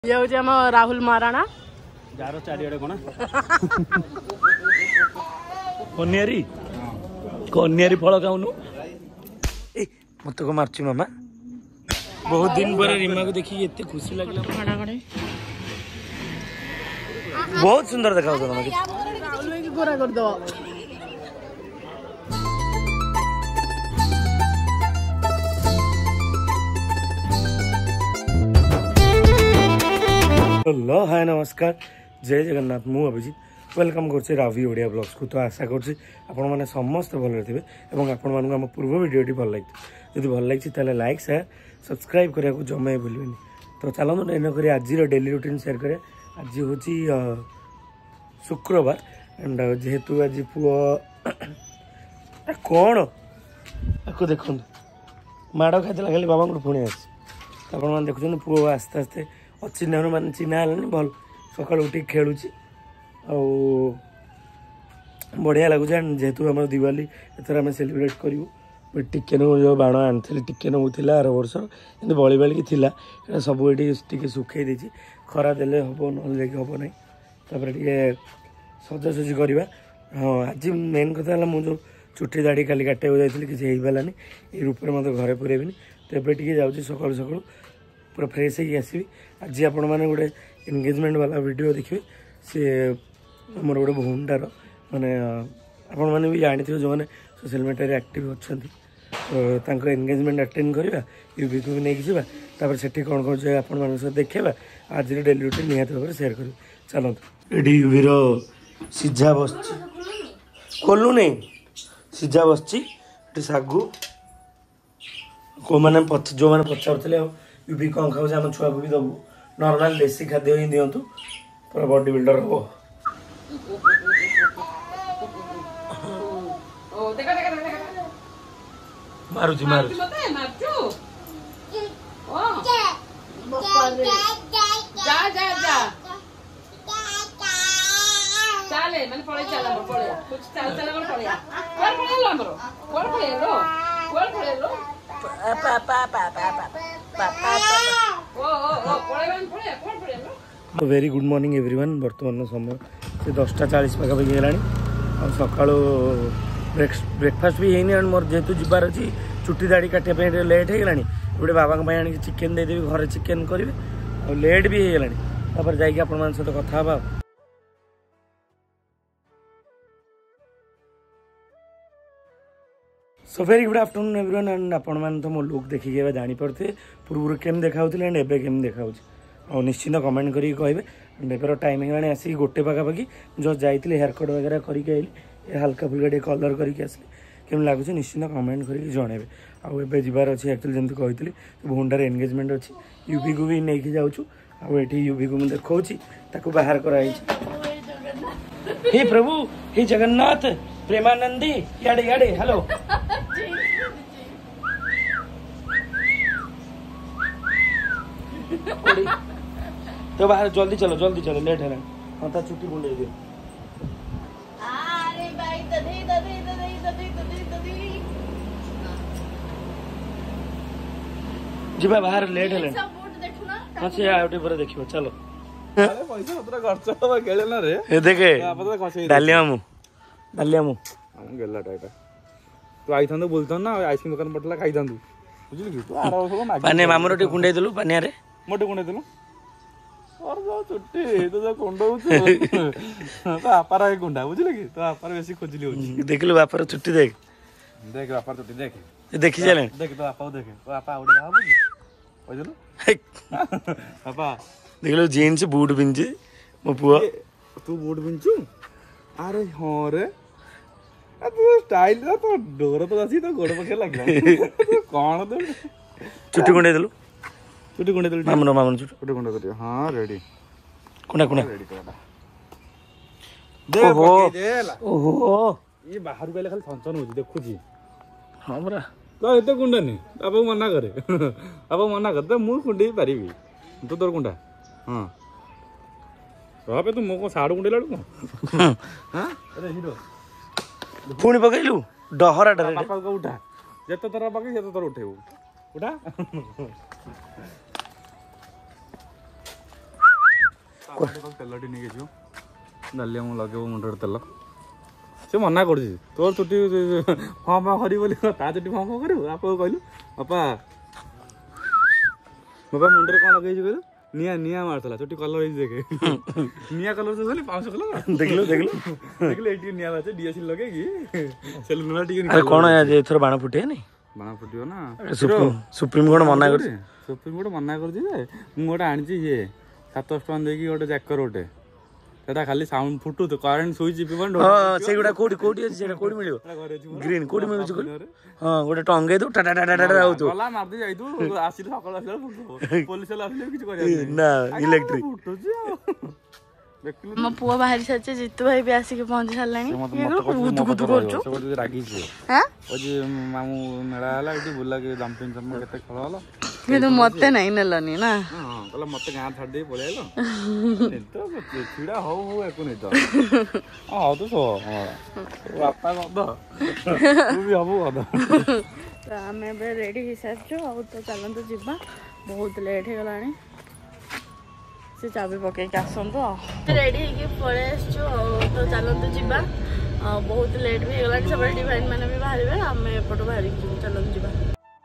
ये हूँ आम राहुल महाराणा जार चारिड़े कौन कन्यारी कन्यारी फल खाऊनु मत को मार्ची मामा बहुत दिन पर रीमा को देखी एते खुशी लगला बहुत सुंदर देखा राहुल गोरा कर दो हेलो हाय नमस्कार जय जगन्नाथ मु अभिजीत वेलकम कर रावी ओडिया ब्लॉग्स को। तो आशा कर समस्त भल थे और आपण मानक आम पूर्व वीडियो भल लगी जब भल लगी लाइक शेयर सब्सक्राइब करने को जमा भूलें। तो चलते एनक आज डेली रूटीन शेयर करें। आज हूँ शुक्रवार एंड जेहेतु आज पुओ कौन आपको देखो माड़ खाई खाली बाबा को पुणी आस आप देखुं पुओ आस्ते आस्ते अचिन्ह मान चिन्ह है भल सका उठिक खेलुँ बढ़िया लगुच। जेहेतु आम दिवाली एथर आम सेलिब्रेट करूँ टिकेन जो बाण आनी टिकेन होता आर वर्ष कि बड़ी बाड़ी थी सब ये सुखे देती खरा देले हम ना हम ना तापर टे सजासजी करवा। हाँ आज मेन कथा है मुझे चुटी दाढ़ी खाली काटा जाइए किसी होगानी ये रूप में मतलब घरे पुरेबी तो ये जाऊँगी सकालू सकालू पूरा फ्रेश होगी आसवि। आज आपण मैंने गोटे एंगेजमेंट वाला वीडियो देखिए सी मोर गोटे भौणटार माने आपण मैंने भी जानी जो मैंने सोशल मीडिया एक्टिव अच्छा तो एंगेजमेंट अटेंड करवा यूवी को भी नहीं जावा से कौन कौन जाए आपण मान सहित देखा आज डेली रूटीन निहत भाव में शेयर कर। चलते ये यूवी रिझा बस खोलू नहीं सीझा बस सागु को मैंने जो मैंने पचार यूवी कौन खाऊ आम छुआ को भी दबू नॉर्मल देसी खाद्य ही दिंतु पूरा बॉडी बिल्डर हम मारुति मारुति चले मैंने पड़े चला पड़े कुछ चल चला कर पड़े कोर पड़े लो हमरो कोर पड़े लो पा पा पा पा पा पा ओ पड़े बन पड़े कोर पड़े लो। Very good morning everyone. बर्तमान समय से 10:40 पाखापाखि है सका ब्रेकफास्ट भी है मोर जेहेतु जीवार अच्छी चुटी दाढ़ी काटे लेट होगा गोटे बाबा आनी चिकेन देदेवी घर चिकेन करेंगे और लेट भी होगा जाकि आपण सहित कथा। So very good afternoon everyone and आपण मैंने तो मो लुक देखिए जापे पूर्व केम देखा एंड एवं केम देखा और निश्चिंत कमेंट करेंगे कहे एंड एवर टाइम है आसिक गोटे पाखापाखि जस्ट जाइए हेयर कट वगैरह करके आइली हल्का फुल्का टे कलर करके आसली केम लगुच निश्चिंत कमेंट करके जनइबे। आए जबार अच्छी एक्चुअली जमी कही भौंडार एंगेजमेंट अच्छी यूवी को भी नहीं जाऊँ आठी यूवी को मुझे देखा बाहर कराई। हे प्रभु हे जगन्नाथ प्रेमानंदी याडे याडे हेलो तो बाहर जल्दी चलो लेट है हाँ ता छुट्टी बुंडे दियो। अरे भाई ददी जीवा बाहर लेट है हाँ से आउटे पर देखियो चलो अरे पैसा पत्र खर्च होबा गेले ना रे ए देखे डालिया मु हम गेला टाटा तू आई थांदो बोलतो ना आइसक्रीम दुकान पटला खाई थांदू बुझली कि तू आरा सब ना पानी मामरो टे कुंडे देलु पानी रे मोटे कुंडे देलु और जो छुट्टी तो जो कुंडो तो आपारा के कुंडा बुझली कि तो आपार बेसी खोजली हो देखलु बापर छुट्टी देख बापर छुट्टी देख देखि चले देख तो आपा देख तो आपा उडे बाबू की बुझलु पापा देखलो जीन्स बूट पिंचे मो पुआ तू बूट पिंचू अरे हां रे तू स्टाइल तो डोर तो आसी तो गोड़ पखे लागला कौन तो छुट्टी कुंडे देलु मामनो छुट्टी कुंडे दे हां रेडी कुंडा रेडी करडा दे पके दे ओहो ये बाहर गले खाली छंचन होजी देखु जी हां बरा तो एते कुंडा नहीं बाबा मना करे बाबा मना करते मु कुंडे पारिबी तो तोर कुंडा हां बाबा तू मो को साड़ कुंडे लाडू को हां अरे हीरो पुणी पकईलु डहरा डरे पापा को उठा जेते तोरा पकई जेते तोर उठेबू उठा तेलटी नहीं जो डालिया मुझे लगे मुंडे तेल से मना कर तोर चुटी हाँ हाँ कर चुटी हाँ हाँ कर आप कहलु बापा बापा मुंडे कौन लगे कहलु निया निया मारता चुटी कलर देखे निया कलर से पाँच कलर देखलो देखलो देखलो ये निया बात डीएसएल लगे सेलुलर टी कौन एथर बाण फुटे नहीं बाण फुटियो ना सुप्रीम कोर्ट मना कर सुप्रीम कोर्ट मना कर गोटे आनी ये 700 टका देकी गोटे जैकर गोटे सेटा खाली साउंड फुटू तो करंट स्विच टिपिबन हां सेगुडा कोडी कोडी अछि सेटा कोडी मिलियो ग्रीन कोडी मिलु छ हां गोटे टंगे दो टाटा टाटा टाटा आउ तो गला मार दे जाई तू आसी सकाळ आसी पुलिस वाला आसी किछ करिया ना इलेक्ट्रिक फुटू छ मो पुआ बाहरी सच्चे जितु भाई भी आसी के पहुंच सारलानी गुदु गुदु करछो से रागी छ हां ओ जे मामू मेला हला इटी बुला के जंपिंग जंप केते खेल हला किंतु मते नहीं नलनी ना हां कहला मते गां छाड़ दे पळे आलो तो चिड़ा हो एको नहीं तो हां तो सो हां बापा गद तू भी हबो गद तो हमें बे रेडी हिसाब छो आ तो चलन तो जिबा बहुत लेट हे गलानी से चाबी पके के आसन तो रेडी के पळे छो तो चलन तो जिबा बहुत लेट भी गलानी सब डिवाइन माने भी बाहरबे हमें एपटो बाहरी चलन जिबा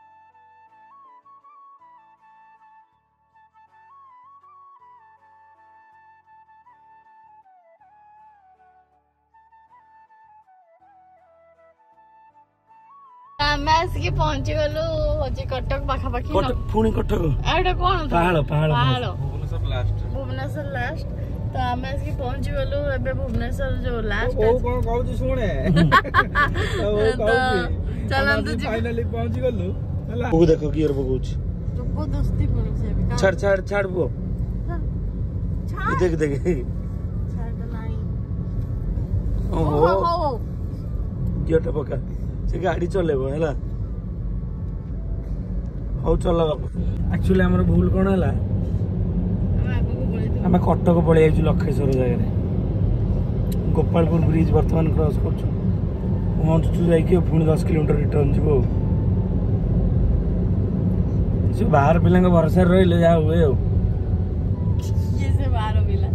आसिक पहुंची गलु होची कटक पाखा पाखी पुणी कटक एटा कोन पहाड़ पहाड़ भुवनेश्वर लास्ट तो आमे आसिक पहुंची गलु एबे भुवनेश्वर जो लास्ट ओ कोन कहू सुने ओ कहू चलन तू फाइनली पहुंची गलु हला ओ देखो गियर बगौछ को दोस्ती पुणी से भी छाड़ छाड़ छाड़ बो छाड़ देख देख छाड़ नहीं ओहो गियर पका से गाड़ी चलेबो हैला हो चला एक्चुअली हमर भूल कोन हैला हमें कटक पळे आइछु लखेश्वर जगह रे गोपालपुर ब्रिज वर्तमान क्रॉस करछु पहुंचछु जाई के पुणी 10 किलोमीटर रिटर्न जीवो जो बाहर पिला के भरोसा रहिले जा हुए हो ये से बाहर मिला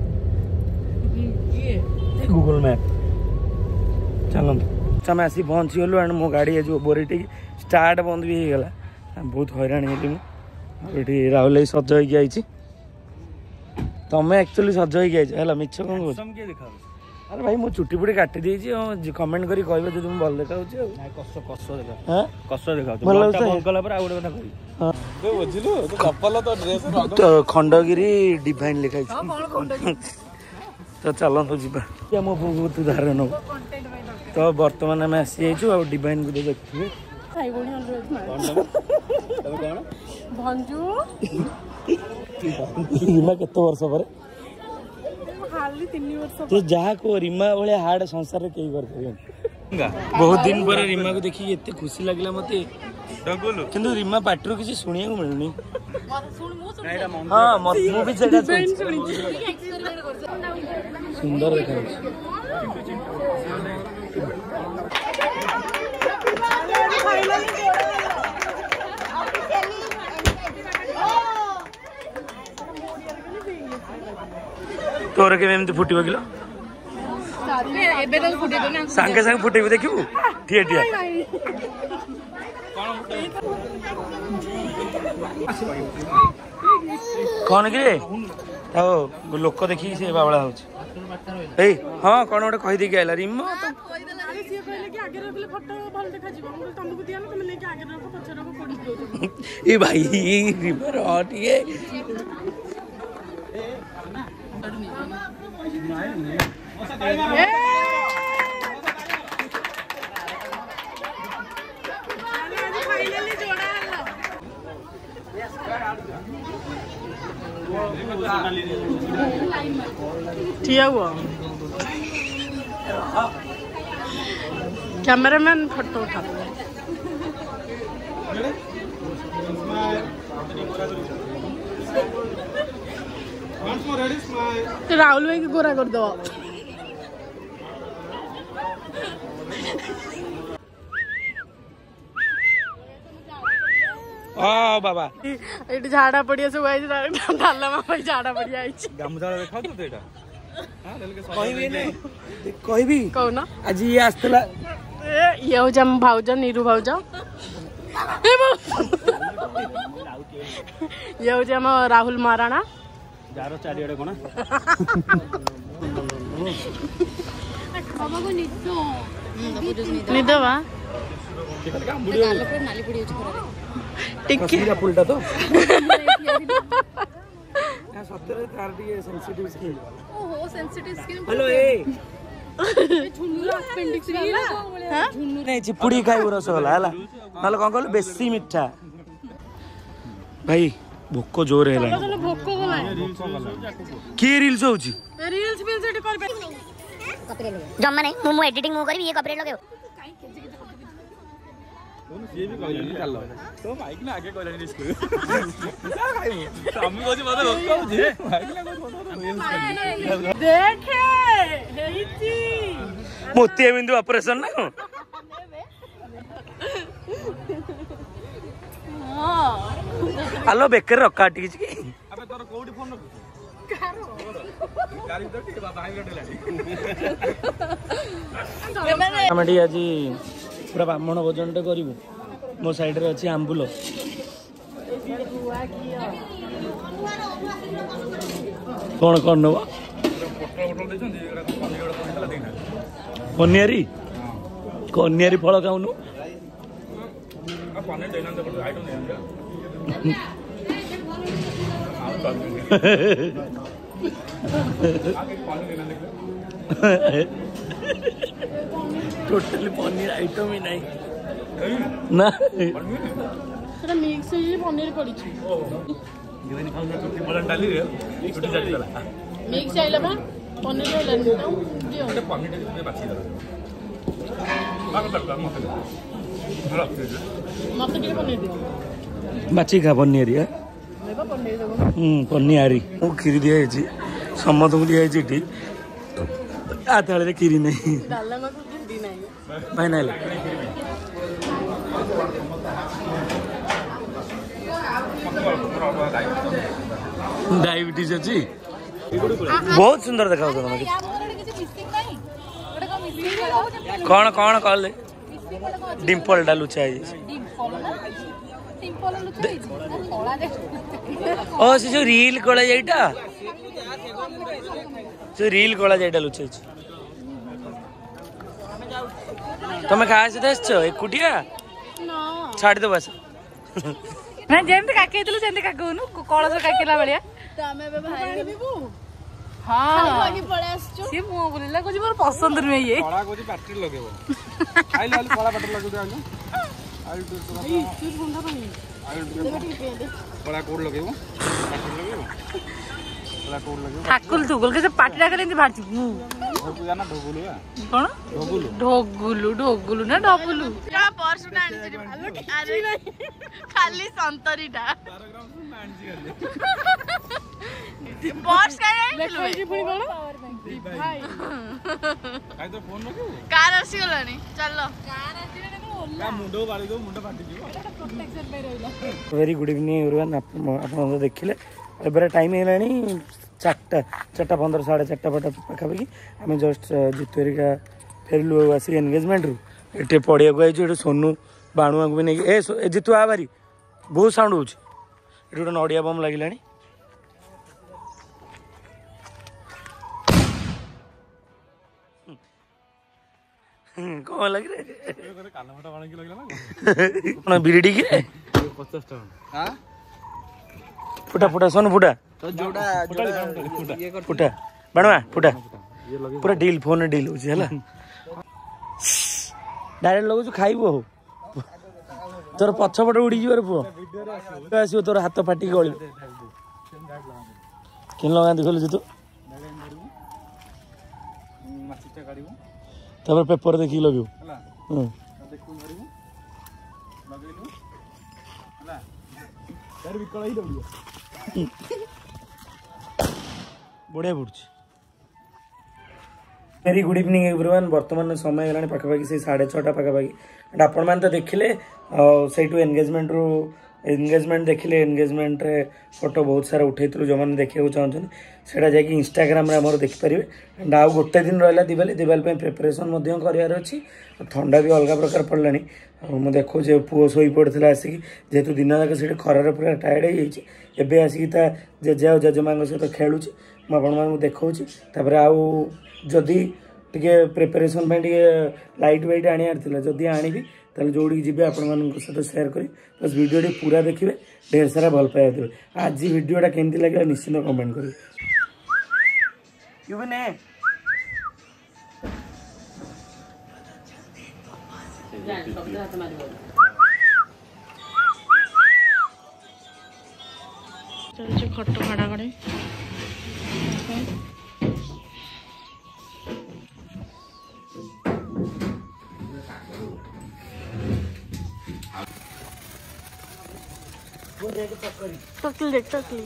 ये गूगल मैप चलन समय आसी पहुँची गलु एंड मो गाड़ी जो बोरीटी स्टार्ट बंद भी हो गला बहुत हैरान हेली मुझे राहुल सज हो तमें एक्चुअली सज हो मिछ कौन कह अरे भाई मो चुटी पुटी काटी देछि कमेंट करी कहबे जदि मु भल देखा होछि कस कस देखा हां कस देखा भल गला पर आ गुडे कथा कहि हां तो बुझिलु तो चप्पल तो ड्रेस खंडगिरी डिवाइन लिखाइ छ तो चलतो जीवा मो बहुत धारण तो बर्तमान आम आसी जाइछु आ डिवाइन को देखिए भाई बोनी भंजू रीमा केते वर्ष पर खाली 3 वर्ष तो जहा को रीमा वाले हार्ड संसार रे केई कर परियन बहुत दिन पर रीमा को देखि एते खुशी लागला मते किंतु रीमा पाटरो किसी सुनिया को मिलनी हां मु भी सेटा सुंदर देखा तोर के एमती फुटिबो किलो एबे तो फुटेबो ना संगे संगे फुटेबो देखिबो ठिया ठिया कौन कि लोक देखी से बावला हो हाँ कौन गोटे कहीदे आइला रिमा ए भाई रिवर टे ठिया हुआ कैमरामैन फोटो उठा राहुल भाई को गोरा कर दो हाँ बाबा ये झाड़ा पड़िया सब आई डालमा भाई झाड़ा पड़िया आई गामुछा देखा तो एटा कहबी कौन आज ये आसला ये हूँ हम भाउज नीरू भाउज ये हूँ हम राहुल महाराणा जार चारिड़े कौन निद वा टिके फुलटा तो सତରେ ତାର ଟିକେ ସେନ୍ସିଟିଭ ସ୍କିନ୍ ओहो सेंसिटिव स्किन हेलो ए झुन्नुर अपेंडिक्स वाला हां नहीं चिपुड़ी खाइबो रसगोला हला नले कोन कहल बेसी मिठा भाई भोक जोर हेला भोक गला की रील्स होची रील्स भी सेट कर पे जम्मा नहीं मु एडिटिंग मु करबी ये कपड़े लगे ये भी कहले चल तो माइक ना आगे कहले रिस्क सामने कोची मते रोक जे माइक ना कोची देखे हेइची मोती बिंदु ऑपरेशन ना हां हेलो बेकर रखा टिक छी अबे तोर कोडी फोन रख गाड़ी तो ठीक बाबा हाईवे लाडी हमें आज पूरा ब्राह्मण भोजन टे करू मो साइड रे अच्छी आंबुल कौन कौन नवा कन्यारी कन्यारी फल खाऊनु टोटली पनीर आइटम ही नहीं ना सेटा मिक्स हे पनीर पड़ी छी डाली रे छुट्टी जाती गला मिक्स आइला बा पनीर आइला दियो पनीर टे बाछी दला बाबा तक मत मते टिके पनीर दियो बाची खा पनीर है लेबा पनीर देबो पनीरी मु खीरी दिया समत को दिया आ थाली खीरी नहीं डालमा को दी नहीं भाई ना डायबिटीज अच्छी बहुत सुंदर देखा कौन कौन कल डिम्पल टा लुचा ओ से जो रील कला जाइटा जो रील कला जाइटा लुचाई तमें क्या सहित एकुटिया छाड़ दो बस ना जेमते काकेइतलु जेमते काकउनु कळस काकेला बलिया तो हमें बे भाई हेबू हां भागी पळे आछो सी मु बोलिला कुछ मोर पसंद नुहे ये कळा कोची बैटरी लगेबो आइल आइल कळा बैटरी लगेबो आइल आइल तू ठंडा पानी आइल कळा कोड लगेबो बैटरी लगेबो कळा कोड लगेबो ठाकुल तुगुल के पाटीला करे एंती भारची ढोगु जाना ढोगुलु कोन ढोगुलु ढोगुलु ना ढोगुलु क्या पर्स ना अरे खाली संतरीटा पर्स का लेखि पुणी कोन भाई काई तो फोन लगेबो कार आसी गलानी चलो कार आसी रे का मुंडो बाली दो मुंडो फाटी जीवो प्रोटेक्शन पे रहिला वेरी गुड इवनिंग एवरीवन आप देखिले एबारे टाइम हेलानी 4:15 4:30 पाखापाखि आम जस्ट जितु हेरिका फेरलु आसी एंगेजमेंट रु एटे पड़िया को आई सोनू बाणुआ को भी नहीं ए जितु आ बारी बहुत साउंड हो गोटे नड़िया बम लगे कौन लग रहा कानफटा बाण की लगला ना है बिरडी की 50 टका हां फुटा फुटा सोनू फुटा तो जोड़ा फुटा बाणुआ फुटा पूरा डील फोन डील हो डायरेक्ट लगुच खाइबो हो तोर पछपट उड़ी जीवर पुओ आसो तोर हाथ फाटी गल कि लगा खोलु तू तब पेपर देखी लगे बढ़िया पड़ुछ वेरी गुड इवनिंग एवरीवन बर्तमान समय है पाखापाखि से 6:30 पाखापाखि आपण मैंने तो देखिले से एंगेजमेंट रू एंगेजमेंट देखिले एंगेजमेंट रे फोटो बहुत सारा उठेइतलु जो माने देखियो चाहछन सेटा जाय कि इंस्टाग्राम रे हमर देखि परिबे एंड आउ गोटे दिन रहला दिवाली पे प्रिपरेशन मध्य करियार अछि ठंडा भी अलग प्रकार पड़लानी मु देखो जे पुओ सोई पड़थिला आसी जेतु दिन जाक सेठी खरारे पूरा टायर्ड हो जाइछि एबे आसी ता जेजे आ जेजेमांग सहित खेलुछि मु आपण मान देखौछि तापर आउ जदी टिके प्रिपरेशन पे टिके लाइट वेट आनियार थिला जदी आनिबी ताले जोड़ी जीवे आपण मान सहित शेयर करी बस वीडियो टी पूरा देखिए ढेर सारा भल पाए देवे आज वीडियोटा केमती लगे निश्चित कमेंट करें चलছে খট্ট খাড়া করে टकली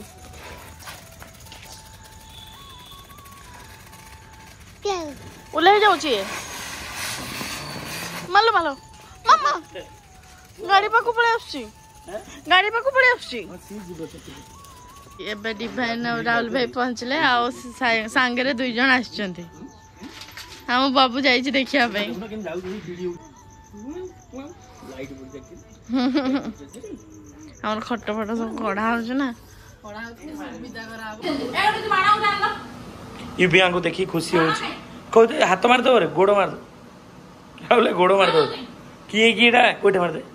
ओले जाउची मालो मालो मामा गाड़ी पाकु पळे आछी गाड़ी पाकु पळे आछी एबे डिवाइन और राहुल भाई पहुंचले आ सांगे रे दुई जण आछंती हम बाबू जाई छी देखिया भाई हमर खट्ट फट सब कड़ा हो ना ये भी आंको देखी खुशी हो कहते हाथ मार दो रे गोड़ मार दो राहुल गोड़ मार दो किए कीड़ा कोठे मार दे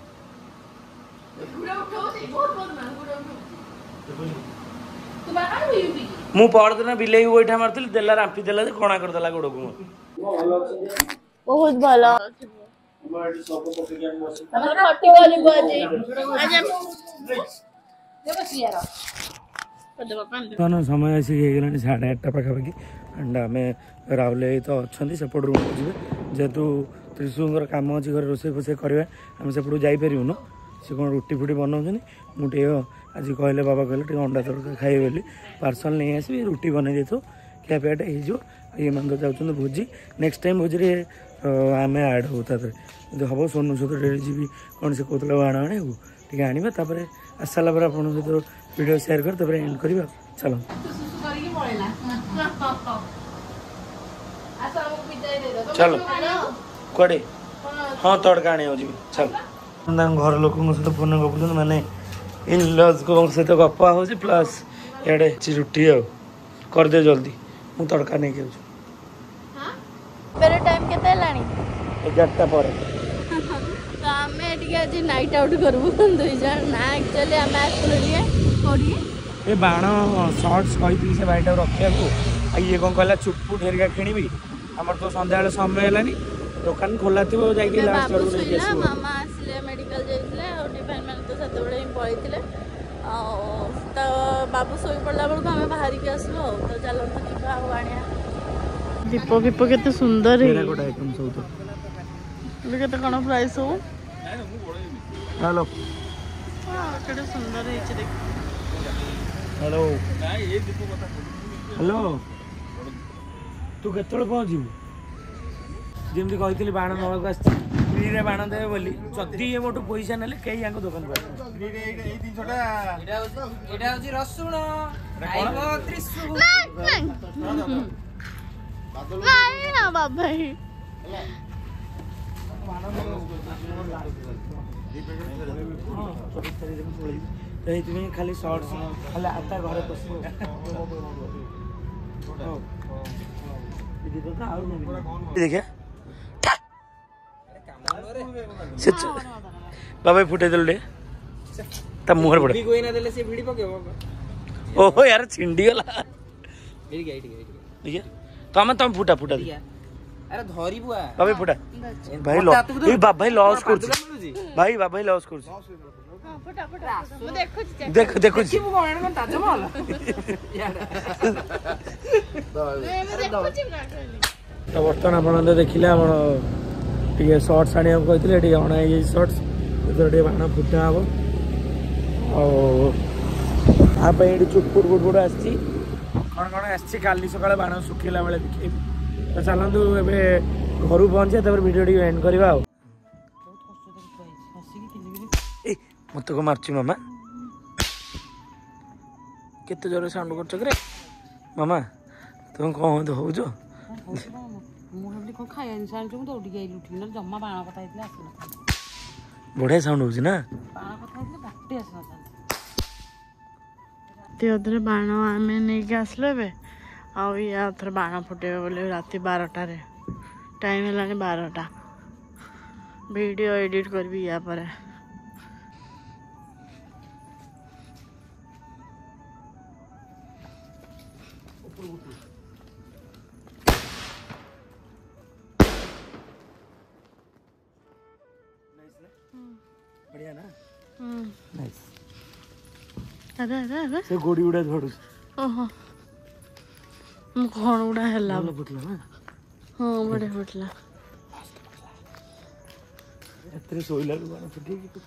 मु पड़ दिन बिले गोइठा मारती देला रांपी देला कणा कर देला गोड़ को बहुत भलो समय आसिक हो 8:30 पाखापाखि एंड आम राहुल तो अच्छा सेपट रूम को जी जेहेतु त्रिशुर कम अच्छी घर रोसे फोसे करेंगे आम सेपट जापरूनु सी कौन रुटी फुटी बनाऊँ मुझे आज कहले बाबा कहले अंडा तड़का खाइए बोली पार्सल नहीं आसबि रुटी बन दे क्या पियाटा हो ये मन तो जाऊँ भोजी नेक्स्ट टाइम भोजी आम आड हो हम सोनू सहित डेली जी कौन से कहते बाण आने टे आने आस सारा आप सहित वीडियो शेयर कर एंड करवा चलो चलो कड़े हाँ तड़का आने जी चलो घर लोक सहित फोन गपुन माने इन लज को सहित गप हो प्लस इे रुटी करदे जल्दी मु तड़का नहीं के मेरे टाइम केते लानी 11टा पर तो आमे टिके आज नाइट आउट करबु दुई जण ना एक्चुअली आमे आसलो लिए कोडी ए बाण शॉर्ट्स कहि से बाइटा रखिया को ये कोन कहला चुपपुट हेरिका किनिबी हमर तो संध्या बेले समय हेलानी दुकान खोला थिबो जाई के लास्ट बाबू सुइला मामा आसले मेडिकल जाइतले और डिफाइन मैंने तो सते बळे पळितले तो बाबू सोई पड़ला बेलको आमे बाहर के आसलो तो चलो तो जीवा आनिया दीप दीप केते सुंदर है गोटा आइटम सब तो केते कोन प्राइस हो हेलो हां केते सुंदर है देख हेलो हेलो तू केतल पहुँचू जमी कही बाण नवाक आस फ्री रे बाण देवे बोली जदि ये मोटू पैसा ना कई यहाँ दुकान खाली शॉर्ट्स खाली आता घर देखिए बाबा फुटे दे मुहर पड़े ओहो यार छिंडी गला तमें तुम फुटा फुटा अरे धरी बुआ बाबा फुटा भाई भाई लॉस कर भाई बाबा लॉस कर फटा फटा मु देखु देख देखु मु कोन ताजमहल तो बर्तमान आप देखिले टे सर्ट्स आने कहते अणा है सर्ट्स टे बाण फुटा हम आप चुटपुट बुटपुट आसी कौन कौन आसी सकाଳେ बाण सुखला बेले देखी तो चलतु एवं घर पहुँचे वीडियो टी एंड करवा मत को मार्ची मामा केते जोर साउंड करछ करे मामा तुम कौन तो हो जो ମୁଁ ଭାବିଲି କଣ ଖାଇବା ଜିନିଷ ଆଣିଛୁ ମୁଁ ଦୌଡ଼ିକି ଆଇଲି ଉଠିକି ନହେଲେ ଜମା ବାଣ କଥା ହେଇଥିଲେ ଆସିନଥାନ୍ତି बढ़िया साउंड होଉଛି ନା ବାଣ କଥା ହେଇଥିଲେ ବାଟେ ଆସିନଥାନ୍ତି ରାତି ଅଧରେ ବାଣ ଆମେ ନେଇକି ଆସିଲୁ ଏବେ ଆଉ ଇଏ ଆଉ ଥରେ ବାଣ ଫୁଟେଇବେ ବୋଲି ରାତି 12ଟାରେ ଟାଇମ୍ ହେଲାଣି 12ଟା ଭିଡ଼ିଓ ଏଡ଼ିଟ୍ କରିବି ୟା ପରେ बढ़िया ना नाइस अरे अरे अरे से गोड़ी उड़ा झड़ू ओहो ମୁଁ କ'ଣ ଗୁଡ଼ା ହେଲା ଭଲ ଫୁଟିଲା ନା ହଁ ବଢ଼ିଆ ଫୁଟିଲା ରାତିରେ ଶୋଇଲା ବେଳକୁ ବାଣ ଫୁଟିକି